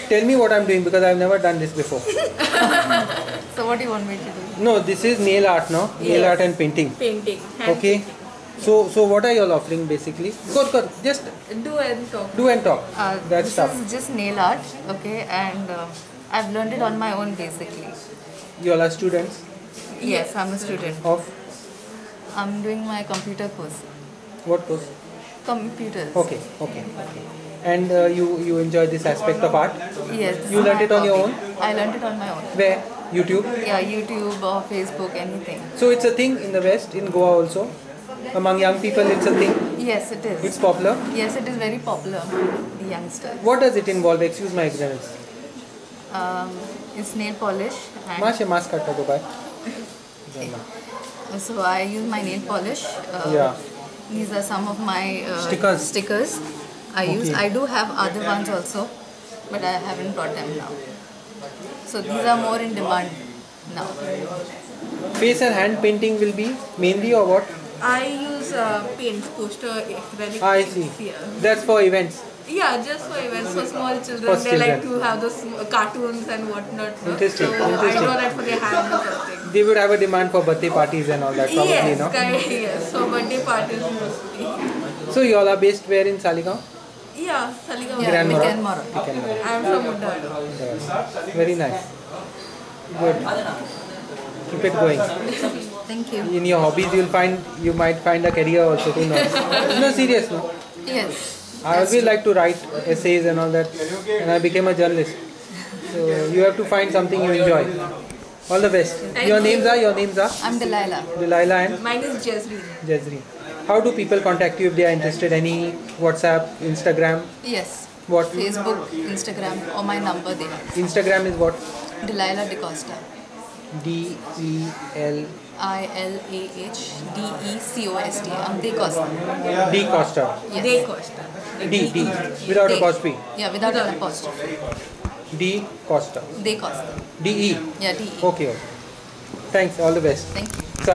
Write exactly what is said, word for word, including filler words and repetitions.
tell me what I'm doing because I've never done this before. So what do you want me to do? No, this is nail art now. Yes. Nail art and painting. Painting. Hand Okay. painting. So, so what are you all offering basically? Good, good. Just Do and talk. do and talk. Uh, That's this stuff. is just nail art, okay, and uh, I've learned it on my own basically. You all are students Yes, I'm a student. of I'm doing my computer course. what course? Computers. Okay, okay, okay. And uh, you you enjoy this aspect of art? Yes. this You is learnt my it on your hobby. I learned it on my own. Where? YouTube? Yeah, YouTube or Facebook, anything. So it's a thing in the West, in Goa also. Among young people, it's a thing. Yes, it is. It's popular. Yes, it is very popular among the youngsters. What does it involve? Excuse my ignorance. Um, it's nail polish and Mashe mask katta do bhai. so I use my nail polish. Uh, Yeah. These are some of my uh, Stickers. stickers I use. Okay. I do have other ones also, but I haven't brought them now. So these are more in demand now. Face and hand painting will be mainly or what? I use uh, paint, poster, acrylic. I paints see. here. That's for events. Yeah, just for events for small children. For they like children. to have those sm- cartoons and whatnot. No? Interesting, So I interesting. draw that for their hand or something. They would have a demand for birthday parties and all that probably, Yes, no? kind yes. So birthday parties mostly. So you all are based where in Saligaon? Yeah, Saligaon. Yeah, Grand Mikan Mora. Mora. Mikan Mora. I'm from Uddar. Yes. Very nice. Good. Keep it going. Thank you. In your hobbies, you'll find you might find a career also. Who knows? No, serious, no. Yes. I always like to write essays and all that, and I became a journalist. So you have to find something you enjoy. All the best. Thank Your you. names are your names are I'm Delilah. Delilah and Mine is Jazreen. Jazreen. How do people contact you if they are interested? Any WhatsApp, Instagram? Yes. What? Facebook, Instagram, or my number there. Instagram is what? Delilah DeCosta. D E L I L A H D E C O S T. I'm DeCosta. D Costa. Yes. Day Costa. D D without De- apostrophe. Yeah, without an apostrophe. D Costa. DeCosta. D E. Yeah, D E. Okay. Okay. Thanks. All the best. Thank you.